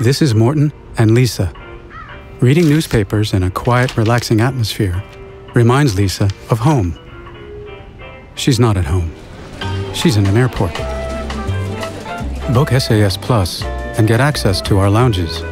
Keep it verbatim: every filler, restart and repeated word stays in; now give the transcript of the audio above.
This is Morton and Lisa. Reading newspapers in a quiet, relaxing atmosphere reminds Lisa of home. She's not at home. She's in an airport. Book S A S Plus and get access to our lounges.